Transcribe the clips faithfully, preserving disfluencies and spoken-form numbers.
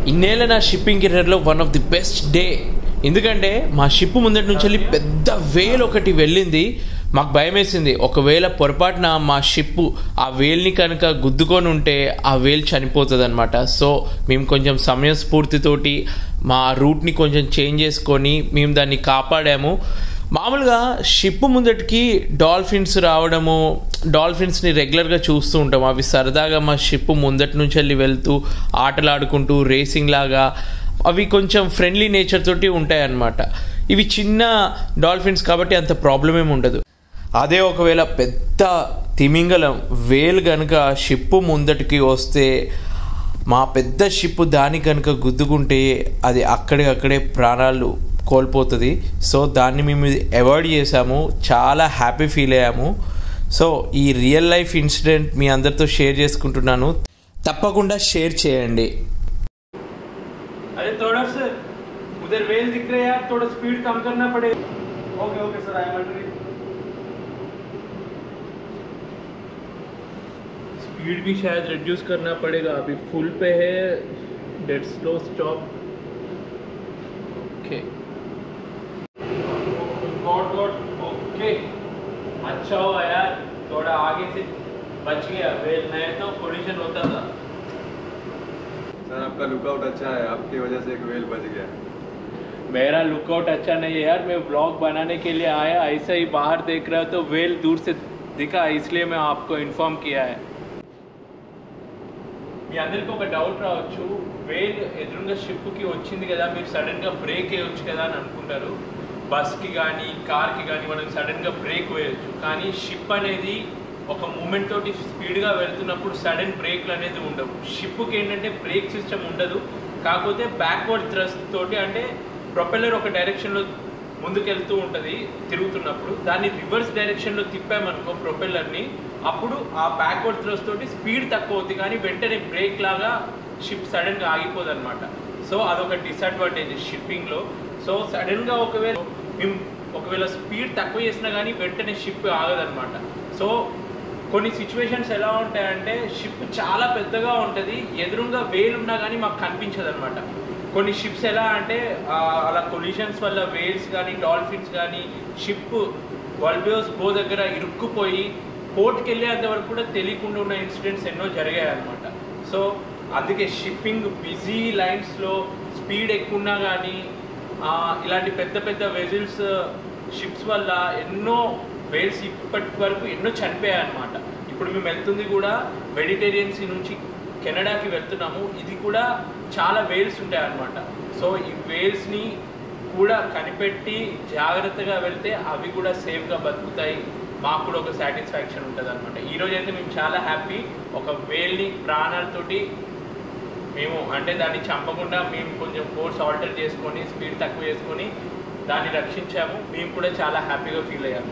ఇన్నేళ్ళ నా షిప్పింగ్ కెరియర్లో one of the best day. ఎందుకంటే మా షిప్ ముందటి నుంచి వెళ్ళి పెద్ద వేల్ ఒకటి వెళ్ళింది. మాకు భయం వేసింది, ఒకవేళ పొరపాటున మా షిప్ ఆ వేల్ని కనుక గుద్దుకొని ఉంటే ఆ వేల్ చనిపోతుంది అనమాట. సో మేము కొంచెం సమయస్ఫూర్తితోటి మా రూట్ని కొంచెం చేంజ్ చేసుకొని మేము దాన్ని కాపాడాము. మామూలుగా షిప్ ముందటికి డాల్ఫిన్స్ రావడము, డాల్ఫిన్స్ని రెగ్యులర్గా చూస్తూ ఉంటాం. అవి సరదాగా మా షిప్ ముందటి నుంచి వెళ్ళి వెళ్తూ ఆటలాడుకుంటూ రేసింగ్ లాగా అవి కొంచెం ఫ్రెండ్లీ నేచర్ తోటి ఉంటాయన్నమాట. ఇవి చిన్న డాల్ఫిన్స్ కాబట్టి అంత ప్రాబ్లం ఏమి ఉండదు. అదే ఒకవేళ పెద్ద తిమింగలం వేల్ కనుక షిప్ ముందటికి వస్తే మా పెద్ద షిప్ దాని కనుక గుద్దుకుంటే అది అక్కడికక్కడే ప్రాణాలు కోల్పోతుంది. సో దాన్ని మేము అవాయిడ్ చేసాము, చాలా హ్యాపీ ఫీల్ అయ్యాము. సో ఈ రియల్ లైఫ్ ఇన్సిడెంట్ మీ అందరితో షేర్ చేసుకుంటున్నాను, తప్పకుండా షేర్ చేయండి. अरे थोड़ा सा उधर वेल दिख रहा है यार, थोड़ा स्पीड कम करना पड़ेगा. Okay okay sir, I am under. Speed भी शायद रिड्यूस करना पड़ेगा, अभी फुल पे है, dead slow stop. Okay god god okay, अच्छा हुआ यार थोड़ा आगे से बच गया वेल, नहीं तो कोलिजन होता था. सर आपका लुकआउट अच्छा है, आपकी वजह से एक वेल बच गया. मेरा लुकआउट अच्छा नहीं है यार, मैं ब्लॉग बनाने के लिए आया, ऐसा ही बाहर देख रहा तो वेल दूर से दिखा, इसलिए मैं आपको इन्फॉर्म किया है. మీ అందరికీ ఒక డౌట్ రావచ్చు, వేల్ ఎదురుగా షిప్కి వచ్చింది కదా, మీరు సడన్గా బ్రేక్ వేయవచ్చు కదా అని అనుకుంటారు. బస్కి కానీ కార్కి కానీ మనం సడన్గా బ్రేక్ వేయచ్చు, కానీ షిప్ అనేది ఒక మూమెంట్ తోటి స్పీడ్గా వెళ్తున్నప్పుడు సడన్ బ్రేక్లు అనేది ఉండవు. షిప్కి ఏంటంటే బ్రేక్ సిస్టమ్ ఉండదు, కాకపోతే బ్యాక్వర్డ్ థ్రస్ట్ తోటి, అంటే ప్రొపెల్లర్ ఒక డైరెక్షన్లో ముందుకెళ్తూ ఉంటుంది తిరుగుతున్నప్పుడు, దాన్ని రివర్స్ డైరెక్షన్లో తిప్పామనుకో ప్రొపెల్లర్ని, అప్పుడు ఆ బ్యాక్వర్డ్ థ్రస్ట్ తోటి స్పీడ్ తక్కువ అవుతుంది, కానీ వెంటనే బ్రేక్ లాగా షిప్ సడన్గా ఆగిపోదు అనమాట. సో అదొక డిసడ్వాంటేజ్ షిప్పింగ్లో. సో సడన్గా ఒకవేళ మేము ఒకవేళ స్పీడ్ తక్కువ చేసినా కానీ వెంటనే షిప్ ఆగదనమాట. సో కొన్ని సిచ్యువేషన్స్ ఎలా ఉంటాయంటే, షిప్ చాలా పెద్దగా ఉంటుంది, ఎదురుగా వేల్ ఉన్నా కానీ మాకు కనిపించదు అనమాట. కొన్ని షిప్స్ ఎలా అంటే అలా కొలిషన్స్ వల్ల వేల్స్ కానీ డాల్ఫిన్స్ కానీ షిప్ వల్బియోస్ బో దగ్గర ఇరుక్కుపోయి పోర్ట్కి వెళ్ళేంత వరకు కూడా తెలియకుండా ఉన్న ఇన్సిడెంట్స్ ఎన్నో జరిగాయి అనమాట. సో అందుకే షిప్పింగ్ బిజీ లైన్స్లో స్పీడ్ ఎక్కువ ఉన్నా కానీ ఇలాంటి పెద్ద పెద్ద వెజిల్స్ షిప్స్ వల్ల ఎన్నో వేల్స్ ఇప్పటి వరకు ఎన్నో చనిపోయాయి అన్నమాట. ఇప్పుడు మేము వెళ్తుంది కూడా మెడిటేరియన్ సీ నుంచి కెనడాకి వెళ్తున్నాము, ఇది కూడా చాలా వేల్స్ ఉంటాయి అన్నమాట. సో ఈ వేల్స్ని కూడా కనిపెట్టి జాగ్రత్తగా వెళ్తే అవి కూడా సేఫ్గా బతుకుతాయి, మాకు కూడా ఒక సాటిస్ఫాక్షన్ ఉంటుంది అనమాట. ఈరోజు అయితే మేము చాలా హ్యాపీ, ఒక వేల్ని ప్రాణాలతోటి మేము అంటే దాన్ని చంపకుండా మేము కొంచెం కోర్స్ ఆల్టర్ చేసుకొని స్పీడ్ తక్కువ చేసుకొని దాన్ని రక్షించాము. మేము కూడా చాలా హ్యాపీగా ఫీల్ అయ్యాము.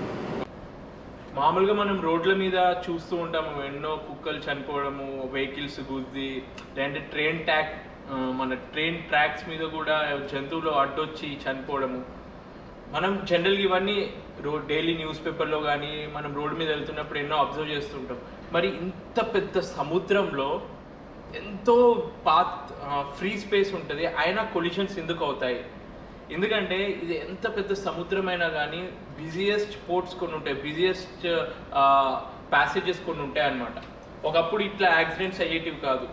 మామూలుగా మనం రోడ్ల మీద చూస్తూ ఉంటాము ఎన్నో కుక్కలు చనిపోవడము, వెహికల్స్ గుద్ది, లేదంటే ట్రైన్ ట్రాక్ మన ట్రైన్ ట్రాక్స్ మీద కూడా జంతువులు అడ్డొచ్చి చనిపోవడము. మనం జనరల్గా ఇవన్నీ రో డైలీ న్యూస్ పేపర్లో కానీ మనం రోడ్డు మీద వెళ్తున్నప్పుడు ఎన్నో అబ్జర్వ్ చేస్తుంటాం. మరి ఇంత పెద్ద సముద్రంలో ఎంతో పాత్ ఫ్రీ స్పేస్ ఉంటుంది, అయినా కొలిషన్స్ ఎందుకు అవుతాయి? ఎందుకంటే ఇది ఎంత పెద్ద సముద్రమైనా కానీ బిజియెస్ట్ పోర్ట్స్ కొన్ని ఉంటాయి, బిజియెస్ట్ ప్యాసేజెస్ కొన్ని ఉంటాయి అన్నమాట. ఒకప్పుడు ఇట్లా యాక్సిడెంట్స్ అయ్యేటివి కాదు,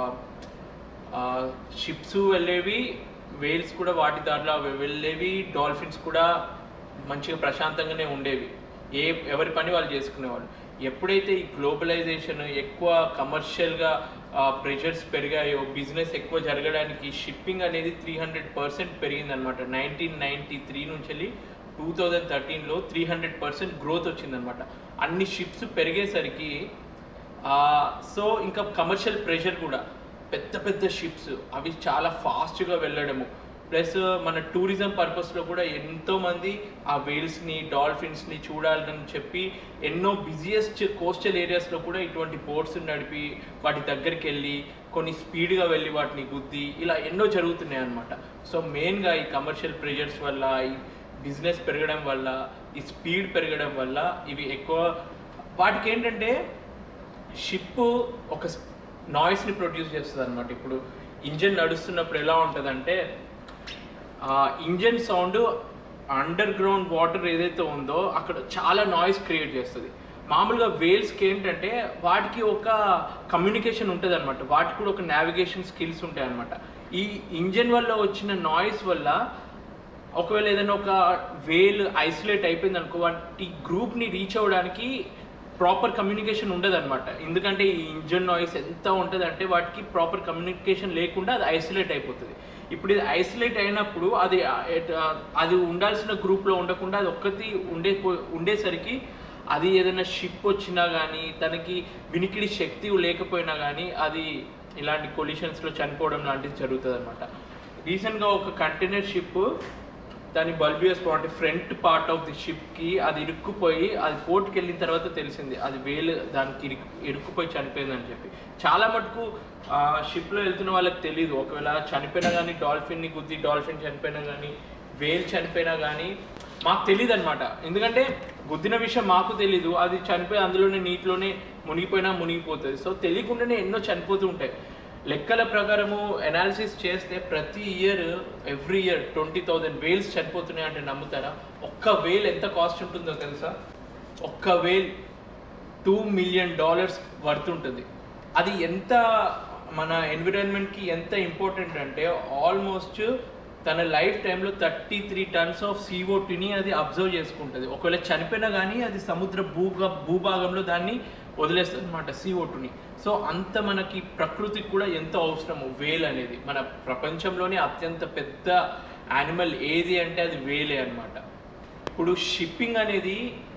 షిప్స్ వెళ్ళేవి, వేల్స్ కూడా వాటి దారిలో వెళ్ళేవి, డాల్ఫిన్స్ కూడా మంచిగా ప్రశాంతంగానే ఉండేవి, ఏ ఎవరి పని వాళ్ళు చేసుకునేవాళ్ళు. ఎప్పుడైతే ఈ గ్లోబలైజేషన్ ఎక్కువ కమర్షియల్గా ప్రెషర్స్ పెరిగాయో, బిజినెస్ ఎక్కువ జరగడానికి షిప్పింగ్ అనేది త్రీ హండ్రెడ్ పర్సెంట్ పెరిగిందనమాట. నైన్టీన్ నైన్టీ త్రీ నుంచి వెళ్ళి టూ థౌజండ్ థర్టీన్లో త్రీ హండ్రెడ్ పర్సెంట్ గ్రోత్ వచ్చిందనమాట. అన్ని షిప్స్ పెరిగేసరికి సో ఇంకా కమర్షియల్ ప్రెషర్ కూడా, పెద్ద పెద్ద షిప్స్ అవి చాలా ఫాస్ట్గా వెళ్ళడము, ప్లస్ మన టూరిజం పర్పస్లో కూడా ఎంతోమంది ఆ వేల్స్ని డాల్ఫిన్స్ని చూడాలని చెప్పి ఎన్నో బిజియెస్ట్ కోస్టల్ ఏరియాస్లో కూడా ఇటువంటి బోట్స్ నడిపి వాటి దగ్గరికి వెళ్ళి కొన్ని స్పీడ్గా వెళ్ళి వాటిని గుద్ది ఇలా ఎన్నో జరుగుతున్నాయి అన్నమాట. సో మెయిన్గా ఈ కమర్షియల్ ప్రెషర్స్ వల్ల, ఈ బిజినెస్ పెరగడం వల్ల, ఈ స్పీడ్ పెరగడం వల్ల ఇవి ఎక్కువ వాటికి ఏంటంటే షిప్ ఒక నాయిస్ని ప్రొడ్యూస్ చేస్తుంది అనమాట. ఇప్పుడు ఇంజన్ నడుస్తున్నప్పుడు ఎలా ఉంటుందంటే engine sound underground water ఏదైతే ఉందో అక్కడ చాలా నాయిస్ క్రియేట్ చేస్తుంది. మామూలుగా వేల్స్కి ఏంటంటే వాటికి ఒక కమ్యూనికేషన్ ఉంటుంది అనమాట, వాటికి కూడా ఒక నావిగేషన్ స్కిల్స్ ఉంటాయి అనమాట. ఈ ఇంజన్ వల్ల వచ్చిన నాయిస్ వల్ల ఒకవేళ ఏదైనా ఒక వేల్ ఐసోలేట్ అయిపోయింది అనుకో, వాటి గ్రూప్ని రీచ్ అవ్వడానికి ప్రాపర్ కమ్యూనికేషన్ ఉండదు అనమాట. ఎందుకంటే ఈ ఇంజన్ నాయిస్ ఎంత ఉంటుంది అంటే వాటికి ప్రాపర్ కమ్యూనికేషన్ లేకుండా అది ఐసోలేట్ అయిపోతుంది. ఇప్పుడు ఇది ఐసోలేట్ అయినప్పుడు అది అది ఉండాల్సిన గ్రూప్లో ఉండకుండా అది ఒక్కటి ఉండే ఉండేసరికి అది ఏదైనా షిప్ వచ్చినా కానీ తనకి వినికిడి శక్తి లేకపోయినా కానీ అది ఇలాంటి కొలిషన్స్లో చనిపోవడం లాంటిది జరుగుతుంది అనమాట. రీసెంట్గా ఒక కంటైనర్ షిప్ దాని bulbous part front part of the షిప్కి అది ఇరుక్కుపోయి అది పోర్ట్కి వెళ్ళిన తర్వాత తెలిసింది అది వేలు దానికి ఇరుక్కు ఇరుక్కుపోయి చనిపోయిందని చెప్పి. చాలా మటుకు షిప్లో వెళ్తున్న వాళ్ళకి తెలియదు, ఒకవేళ చనిపోయినా కానీ డాల్ఫిన్ని గుద్ది డాల్ఫిన్ చనిపోయినా కానీ వేల్ చనిపోయినా కానీ మాకు తెలియదు అనమాట. ఎందుకంటే గుద్దిన విషయం మాకు తెలీదు, అది చనిపోయి అందులోనే నీటిలోనే మునిగిపోయినా మునిగిపోతుంది. సో తెలియకుండానే ఎన్నో చనిపోతూ ఉంటాయి. లెక్కల ప్రకారము అనాలిసిస్ చేస్తే ప్రతి year every year twenty thousand whales చనిపోతున్నాయి అంటే నమ్ముతారా? ఒక్క వేల్ ఎంత కాస్ట్ ఉంటుందో తెలుసా? ఒక్క whale two million dollars worth ఉంటుంది. అది ఎంత మన ఎన్విరాన్మెంట్కి ఎంత ఇంపార్టెంట్ అంటే ఆల్మోస్ట్ తన లైఫ్ టైంలో thirty three tons of CO టూని అది అబ్జర్వ్ చేసుకుంటుంది. ఒకవేళ చనిపోయినా కానీ అది సముద్ర భూగా భూభాగంలో దాన్ని వదిలేస్తుంది అనమాట సీఓ టూని. సో అంత మనకి ప్రకృతికి కూడా ఎంతో అవసరము వేల్ అనేది. మన ప్రపంచంలోనే అత్యంత పెద్ద యానిమల్ ఏది అంటే అది వేలే అనమాట. ఇప్పుడు షిప్పింగ్ అనేది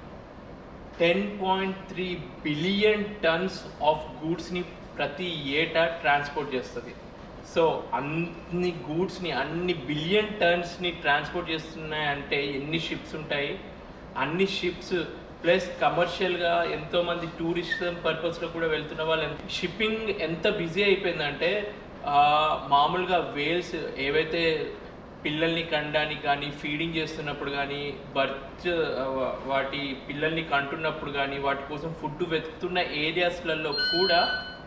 ten point three billion tons of గూడ్స్ని ప్రతి ఏటా ట్రాన్స్పోర్ట్ చేస్తుంది. సో అన్ని గూడ్స్ని అన్ని బిలియన్ టన్స్ని ట్రాన్స్పోర్ట్ చేస్తున్నాయంటే ఎన్ని షిప్స్ ఉంటాయి? అన్ని షిప్స్ ప్లస్ కమర్షియల్గా ఎంతోమంది టూరిజం పర్పస్లో కూడా వెళ్తున్న వాళ్ళు. షిప్పింగ్ ఎంత బిజీ అయిపోయిందంటే మామూలుగా వేల్స్ ఏవైతే పిల్లల్ని కండానికి కానీ ఫీడింగ్ చేస్తున్నప్పుడు కానీ బర్త్ వాటి పిల్లల్ని కంటున్నప్పుడు కానీ వాటి కోసం ఫుడ్ వెతుకుతున్న ఏరియాస్లలో కూడా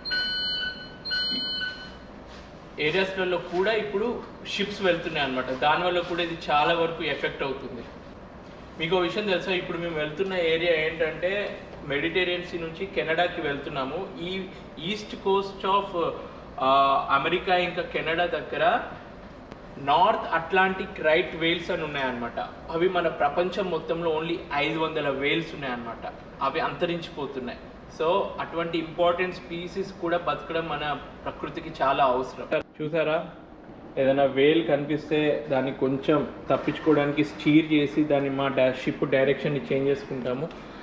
ఏరియాస్లలో కూడా ఇప్పుడు షిప్స్ వెళ్తున్నాయి అనమాట. దానివల్ల కూడా ఇది చాలా వరకు ఎఫెక్ట్ అవుతుంది. మీకు ఒక విషయం తెలుసా, ఇప్పుడు మేము వెళ్తున్న ఏరియా ఏంటంటే మెడిటేరియన్ సీ నుంచి కెనడాకి వెళ్తున్నాము. ఈ ఈస్ట్ కోస్ట్ ఆఫ్ అమెరికా ఇంకా కెనడా దగ్గర నార్త్ అట్లాంటిక్ రైట్ వేల్స్ అని ఉన్నాయన్నమాట. అవి మన ప్రపంచం మొత్తంలో ఓన్లీ ఐదు వందల వేల్స్ ఉన్నాయన్నమాట. అవి అంతరించిపోతున్నాయి. సో అటువంటి ఇంపార్టెంట్ స్పీసీస్ కూడా బతకడం మన ప్రకృతికి చాలా అవసరం. చూసారా, ఏదైనా వేల్ కనిపిస్తే దాన్ని కొంచెం తప్పించుకోవడానికి స్టీర్ చేసి దాన్ని మా డా షిప్ డైరెక్షన్ని చేంజ్ చేసుకుంటాము.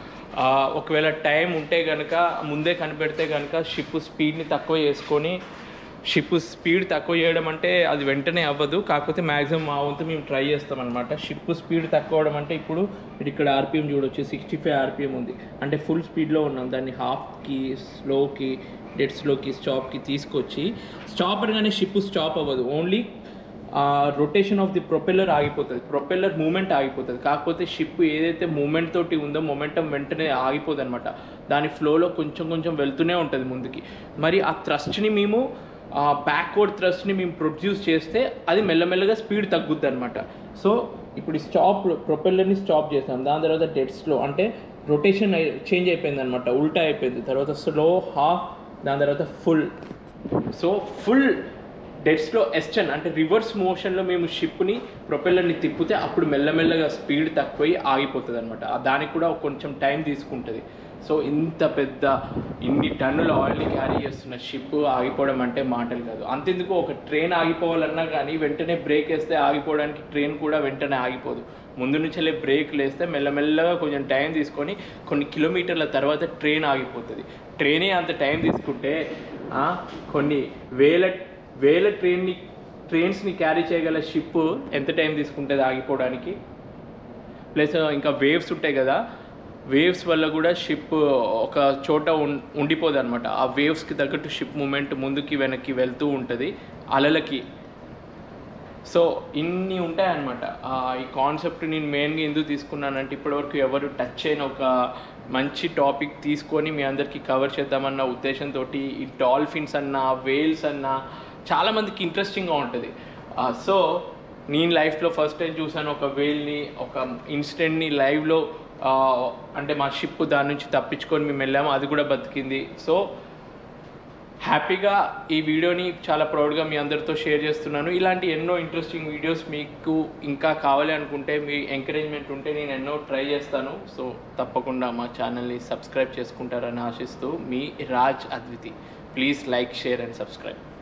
ఒకవేళ టైం ఉంటే కనుక ముందే కనిపెడితే కనుక షిప్ స్పీడ్ని తక్కువ చేసుకొని షిప్ స్పీడ్ తక్కువ చేయడం అంటే అది వెంటనే అవ్వదు, కాకపోతే మ్యాక్సిమం మా వంతు మేము ట్రై చేస్తాం అనమాట. షిప్ స్పీడ్ తక్కువ అవడం అంటే ఇప్పుడు ఇక్కడ ఆర్పిఎం చూడొచ్చు, సిక్స్టీ ఫైవ్ ఆర్పిఎం ఉంది అంటే ఫుల్ స్పీడ్లో ఉన్నాం. దాన్ని హాఫ్కి స్లోకి డెడ్ స్లోకి స్టాప్కి తీసుకొచ్చి స్టాప్ అనగానే షిప్ స్టాప్ అవ్వదు, only rotation of the propeller ఆగిపోతుంది, ప్రొపెల్లర్ మూమెంట్ ఆగిపోతుంది. కాకపోతే షిప్ ఏదైతే మూమెంట్ తోటి ఉందో మొమెంటం వెంటనే ఆగిపోదు అనమాట. దాని ఫ్లోలో కొంచెం కొంచెం వెళ్తూనే ఉంటుంది ముందుకి. మరి ఆ థ్రస్ట్ని మేము బ్యాక్వర్డ్ థ్రస్ట్ని మేము ప్రొడ్యూస్ చేస్తే అది మెల్లమెల్లగా స్పీడ్ తగ్గుద్ది అనమాట. సో ఇప్పుడు స్టాప్ ప్రొపెల్లర్ని స్టాప్ చేస్తాం, దాని తర్వాత డెడ్ స్లో అంటే రొటేషన్ చేంజ్ అయిపోయింది అనమాట, ఉల్టా అయిపోయింది. తర్వాత స్లో హాఫ్, దాని తర్వాత full. So full dead slow astern అంటే రివర్స్ మోషన్లో మేము షిప్ని ప్రొపెల్లర్ని తిప్పితే అప్పుడు మెల్లమెల్లగా స్పీడ్ తక్కువై ఆగిపోతుంది అనమాట. దానికి కూడా కొంచెం టైం తీసుకుంటుంది. సో ఇంత పెద్ద ఇన్ని టన్నుల ఆయిల్ని క్యారీ చేస్తున్న షిప్ ఆగిపోవడం అంటే మాటలు కాదు. అంతెందుకు ఒక ట్రైన్ ఆగిపోవాలన్నా కానీ వెంటనే బ్రేక్ వేస్తే ఆగిపోవడానికి ట్రైన్ కూడా వెంటనే ఆగిపోదు. ముందు నుంచెల్లే బ్రేక్లు వేస్తే మెల్లమెల్లగా కొంచెం టైం తీసుకొని కొన్ని కిలోమీటర్ల తర్వాత ట్రైన్ ఆగిపోతుంది. ట్రైనే అంత టైం తీసుకుంటే కొన్ని వేల వేల ట్రైన్ని ట్రైన్స్ని క్యారీ చేయగల షిప్ ఎంత టైం తీసుకుంటుంది ఆగిపోవడానికి? ప్లస్ ఇంకా వేవ్స్ ఉంటాయి కదా, వేవ్స్ వల్ల కూడా షిప్ ఒక చోట ఉండిపోదు అనమాట. ఆ వేవ్స్కి తగ్గట్టు షిప్ మూమెంట్ ముందుకి వెనక్కి వెళ్తూ ఉంటుంది అలలకి. సో ఇన్ని ఉంటాయన్నమాట. ఈ కాన్సెప్ట్ నేను మెయిన్గా ఎందుకు తీసుకున్నానంటే ఇప్పటివరకు ఎవరు టచ్ అయిన ఒక మంచి టాపిక్ తీసుకొని మీ అందరికీ కవర్ చేద్దామన్న ఉద్దేశంతో ఈ డాల్ఫిన్స్ అన్నా వేల్స్ అన్నా చాలామందికి ఇంట్రెస్టింగ్గా ఉంటుంది. సో నేను లైఫ్లో ఫస్ట్ టైం చూసాను ఒక వేల్ని, ఒక ఇన్సిడెంట్ని లైవ్లో. అంటే మా షిప్ దాని నుంచి తప్పించుకొని మేము వెళ్ళాము, అది కూడా బతికింది. సో హ్యాపీగా ఈ వీడియోని చాలా ప్రౌడ్గా మీ అందరితో షేర్ చేస్తున్నాను. ఇలాంటి ఎన్నో ఇంట్రెస్టింగ్ వీడియోస్ మీకు ఇంకా కావాలి అనుకుంటే, మీ ఎంకరేజ్మెంట్ ఉంటే నేను ఎన్నో ట్రై చేస్తాను. సో తప్పకుండా మా ఛానల్ని సబ్స్క్రైబ్ చేసుకుంటారని ఆశిస్తూ మీ Raj Adviti. Please like, share and subscribe.